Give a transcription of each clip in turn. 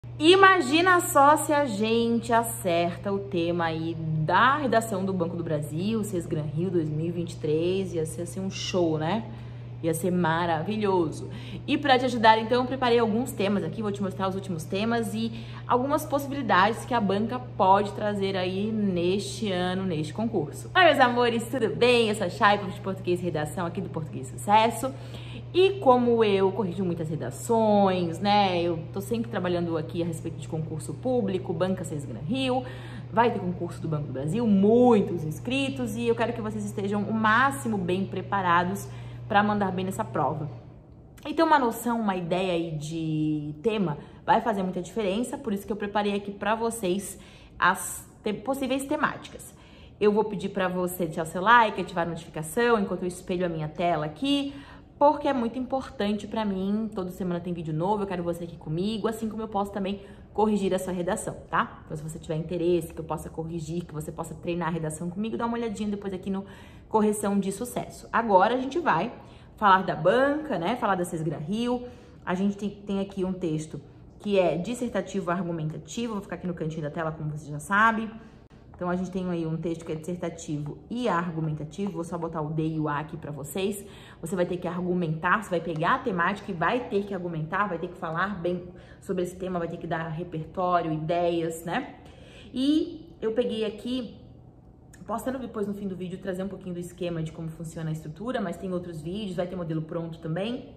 Imagina só se a gente acerta o tema aí da redação do Banco do Brasil, Sesgran Rio 2023, ia ser assim um show, né? Ia ser maravilhoso. E para te ajudar, então, eu preparei alguns temas aqui, vou te mostrar os últimos temas e algumas possibilidades que a banca pode trazer aí neste ano, neste concurso. Oi, meus amores, tudo bem? Eu sou a Chay, prof de Português e Redação aqui do Português Sucesso. E como eu corrijo muitas redações, né, eu tô sempre trabalhando aqui a respeito de concurso público, Banca Sesgran Rio, vai ter concurso do Banco do Brasil, muitos inscritos, e eu quero que vocês estejam o máximo bem preparados para mandar bem nessa prova. Então, uma noção, uma ideia aí de tema vai fazer muita diferença, por isso que eu preparei aqui para vocês as possíveis temáticas. Eu vou pedir para você deixar o seu like, ativar a notificação enquanto eu espelho a minha tela aqui, porque é muito importante para mim. Toda semana tem vídeo novo, eu quero você aqui comigo, assim como eu posso também corrigir a sua redação, tá? Então, se você tiver interesse, que eu possa corrigir, que você possa treinar a redação comigo, dá uma olhadinha depois aqui no Correção de Sucesso. Agora a gente vai falar da banca, né? Falar da Sesgran Rio. A gente tem aqui um texto que é dissertativo argumentativo, vou ficar aqui no cantinho da tela, como você já sabe. Então, a gente tem aí um texto que é dissertativo e argumentativo. Vou só botar o D e o A aqui para vocês. Você vai ter que argumentar, você vai pegar a temática e vai ter que argumentar, vai ter que falar bem sobre esse tema, vai ter que dar repertório, ideias, né? E eu peguei aqui, posso até depois no fim do vídeo trazer um pouquinho do esquema de como funciona a estrutura, mas tem outros vídeos, vai ter modelo pronto também.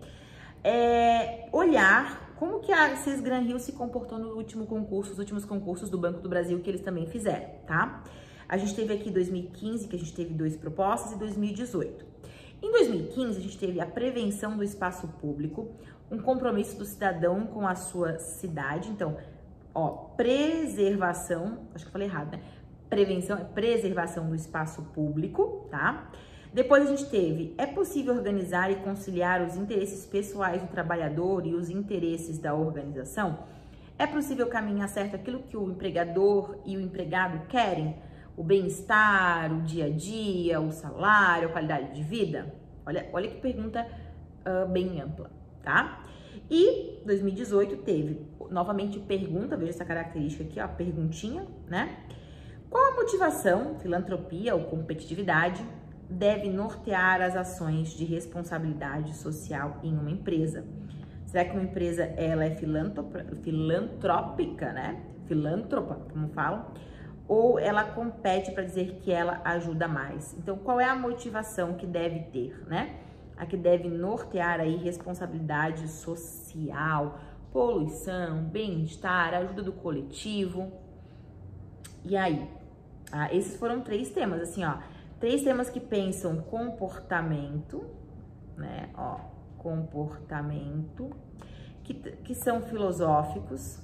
Olhar como que a Sesgran Rio se comportou no último concurso, os últimos concursos do Banco do Brasil que eles também fizeram, tá? A gente teve aqui 2015, que a gente teve 2 propostas, e 2018. Em 2015, a gente teve a prevenção do espaço público, um compromisso do cidadão com a sua cidade. Então, ó, preservação, acho que eu falei errado, né? Prevenção é preservação do espaço público, tá? Depois a gente teve, é possível organizar e conciliar os interesses pessoais do trabalhador e os interesses da organização? É possível caminhar certo aquilo que o empregador e o empregado querem? O bem-estar, o dia a dia, o salário, a qualidade de vida? Olha que pergunta bem ampla, tá? E 2018 teve, novamente, pergunta, veja essa característica aqui, ó, perguntinha, né? Qual a motivação, filantropia ou competitividade, deve nortear as ações de responsabilidade social em uma empresa? Será que uma empresa ela é filantrópica, né? Filântropa, como falam? Ou ela compete para dizer que ela ajuda mais? Então, qual é a motivação que deve ter, né? A que deve nortear aí responsabilidade social, poluição, bem-estar, ajuda do coletivo. E aí? Esses foram 3 temas, assim, ó. 3 temas que pensam comportamento, né? Ó, comportamento, que são filosóficos,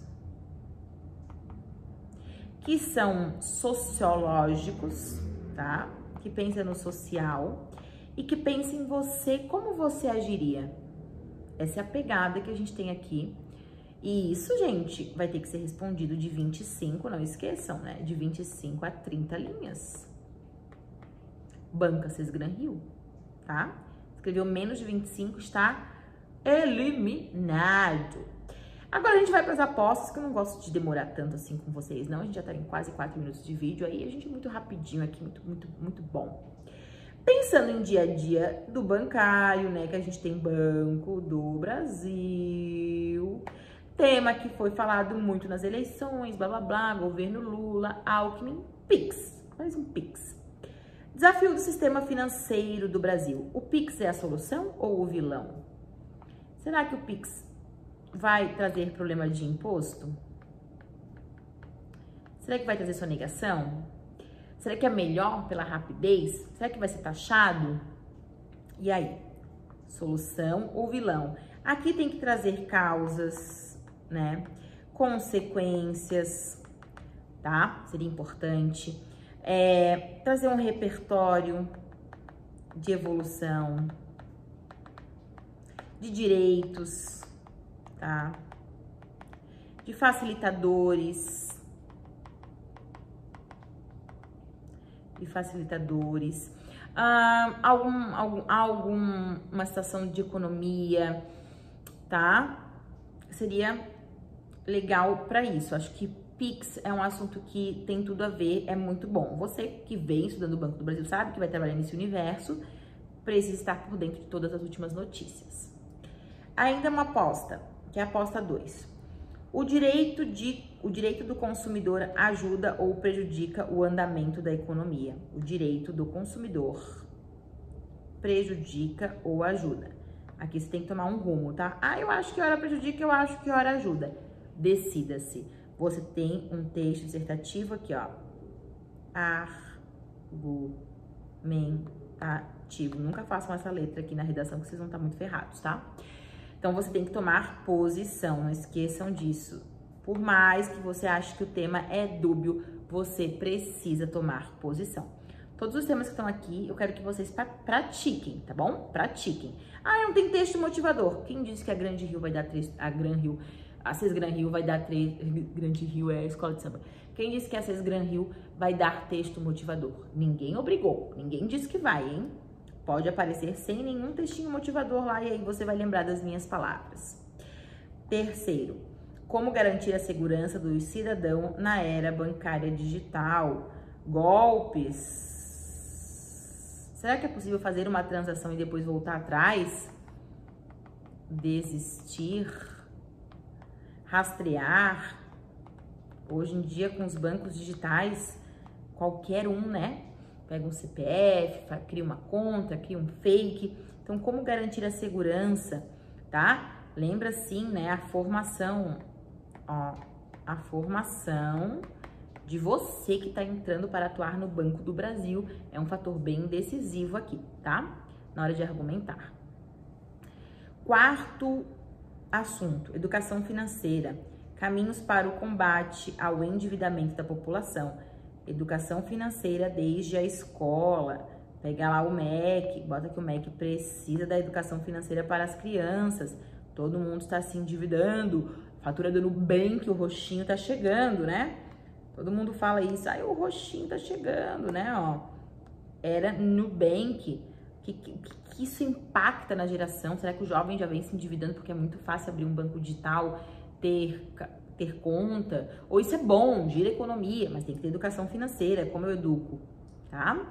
que são sociológicos, tá? Que pensa no social e que pensa em você, como você agiria. Essa é a pegada que a gente tem aqui. E isso, gente, vai ter que ser respondido de 25, não esqueçam, né? De 25 a 30 linhas. Banca Sesgran Rio, tá? Escreveu menos de 25, está eliminado. Agora a gente vai para as apostas, que eu não gosto de demorar tanto assim com vocês, não. A gente já tá em quase 4 minutos de vídeo, aí a gente é muito rapidinho aqui, muito bom. Pensando em dia a dia do bancário, né, que a gente tem Banco do Brasil, tema que foi falado muito nas eleições, blá, blá, blá, governo Lula, Alckmin, Pix, faz um Pix. Desafio do sistema financeiro do Brasil. O Pix é a solução ou o vilão? Será que o Pix vai trazer problema de imposto? Será que vai trazer sonegação? Será que é melhor pela rapidez? Será que vai ser taxado? E aí? Solução ou vilão? Aqui tem que trazer causas, né? Consequências, tá? Seria importante. Trazer um repertório de evolução, de direitos, tá? De facilitadores, alguma situação de economia, tá? Seria legal para isso. Acho que Pix é um assunto que tem tudo a ver, é muito bom. Você que vem estudando o Banco do Brasil sabe que vai trabalhar nesse universo, precisa estar por dentro de todas as últimas notícias. Ainda uma aposta, que é a aposta 2. O direito do consumidor ajuda ou prejudica o andamento da economia? O direito do consumidor prejudica ou ajuda? Aqui você tem que tomar um rumo, tá? Ah, eu acho que hora prejudica, eu acho que hora ajuda. Decida-se. Você tem um texto dissertativo aqui, ó. Argumentativo. Nunca façam essa letra aqui na redação, que vocês vão estar muito ferrados, tá? Então, você tem que tomar posição. Não esqueçam disso. Por mais que você ache que o tema é dúbio, você precisa tomar posição. Todos os temas que estão aqui, eu quero que vocês pratiquem, tá bom? Pratiquem. Ah, não tem texto motivador. Quem disse que a Grande Rio vai dar três... A CES Gran Rio vai dar três... Grande Rio é a escola de samba. Quem disse que a CES Gran Rio vai dar texto motivador? Ninguém obrigou. Ninguém disse que vai, hein? Pode aparecer sem nenhum textinho motivador lá e aí você vai lembrar das minhas palavras. Terceiro, como garantir a segurança do cidadão na era bancária digital? Golpes. Será que é possível fazer uma transação e depois voltar atrás? Desistir? Rastrear? Hoje em dia, com os bancos digitais, qualquer um, né? Pega um CPF, cria uma conta, cria um fake. Então, como garantir a segurança, tá? Lembra, sim, né? A formação, ó. A formação de você que está entrando para atuar no Banco do Brasil é um fator bem decisivo aqui, tá? Na hora de argumentar. Quarto assunto, educação financeira. Caminhos para o combate ao endividamento da população. Educação financeira desde a escola. Pega lá o MEC, bota que o MEC precisa da educação financeira para as crianças. Todo mundo está se endividando. Fatura do Nubank, o roxinho tá chegando, né? Todo mundo fala isso. Aí o roxinho tá chegando, né? Ó, era Nubank. Que isso impacta na geração? Será que o jovem já vem se endividando porque é muito fácil abrir um banco digital, ter conta? Ou isso é bom, gira a economia, mas tem que ter educação financeira, como eu educo, tá?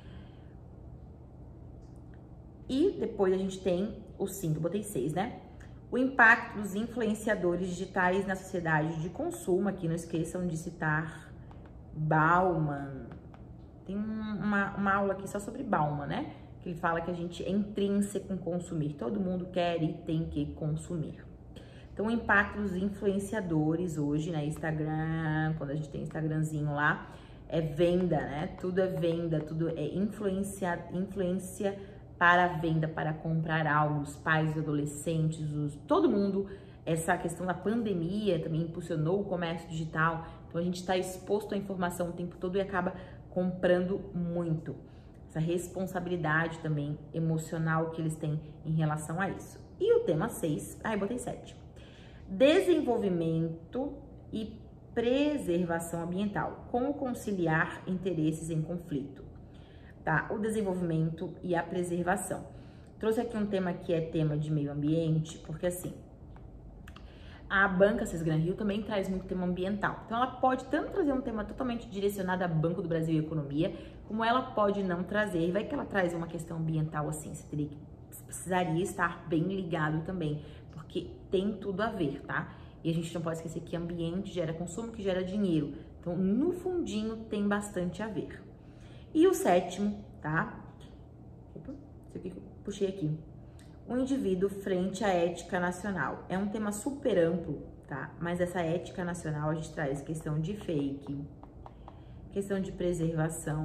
E depois a gente tem os 5, botei 6, né? O impacto dos influenciadores digitais na sociedade de consumo. Aqui não esqueçam de citar Bauman. Tem uma aula aqui só sobre Bauman, né? Que ele fala que a gente é intrínseco em consumir. Todo mundo quer e tem que consumir. Então, o impacto dos influenciadores hoje, né? Instagram, quando a gente tem Instagramzinho lá, é venda, né? Tudo é venda, tudo é influência para a venda, para comprar algo. Os pais, os adolescentes, todo mundo. Essa questão da pandemia também impulsionou o comércio digital. Então, a gente está exposto à informação o tempo todo e acaba comprando muito. Essa responsabilidade também emocional que eles têm em relação a isso. E o tema 6, eu botei 7. Desenvolvimento e preservação ambiental. Como conciliar interesses em conflito? Tá? O desenvolvimento e a preservação. Trouxe aqui um tema que é tema de meio ambiente, porque assim, a banca CES Gran Rio também traz muito tema ambiental. Então, ela pode tanto trazer um tema totalmente direcionado a Banco do Brasil e Economia, como ela pode não trazer. E vai que ela traz uma questão ambiental assim, você precisaria estar bem ligado também, porque tem tudo a ver, tá? E a gente não pode esquecer que ambiente gera consumo, que gera dinheiro. Então, no fundinho, tem bastante a ver. E o 7º, tá? Opa, isso aqui que eu puxei aqui. O indivíduo frente à ética nacional. É um tema super amplo, tá? Mas essa ética nacional a gente traz questão de fake, questão de preservação,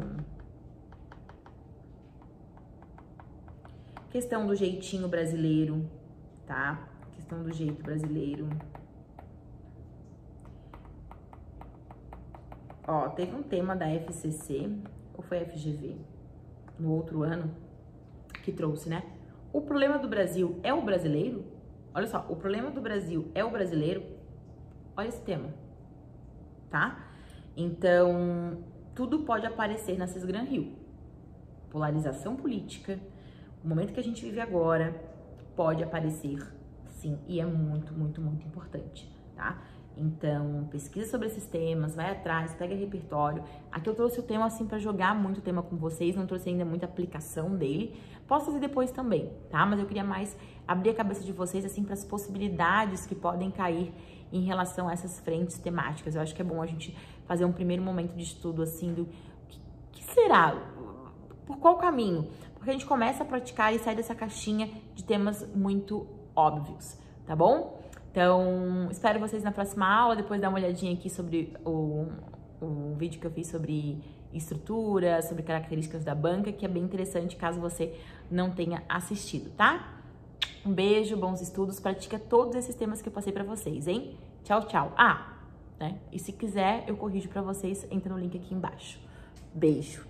questão do jeitinho brasileiro, tá? Questão do jeito brasileiro. Ó, teve um tema da FCC, ou foi FGV, no outro ano, que trouxe, né? O problema do Brasil é o brasileiro? Olha só, o problema do Brasil é o brasileiro? Olha esse tema, tá? Então, tudo pode aparecer na CES Gran Rio. Polarização política, o momento que a gente vive agora, pode aparecer, sim, e é muito, muito, muito importante, tá? Então, pesquisa sobre esses temas, vai atrás, pega repertório. Aqui eu trouxe o tema assim para jogar muito o tema com vocês, não trouxe ainda muita aplicação dele. Posso fazer depois também, tá? Mas eu queria mais abrir a cabeça de vocês assim para as possibilidades que podem cair em relação a essas frentes temáticas. Eu acho que é bom a gente fazer um primeiro momento de estudo assim do que será, por qual caminho? Porque a gente começa a praticar e sai dessa caixinha de temas muito óbvios, tá bom? Então, espero vocês na próxima aula, depois dá uma olhadinha aqui sobre o vídeo que eu fiz sobre estrutura, sobre características da banca, que é bem interessante caso você não tenha assistido, tá? Um beijo, bons estudos, pratica todos esses temas que eu passei pra vocês, hein? Tchau, tchau. E se quiser, eu corrijo pra vocês, entra no link aqui embaixo. Beijo!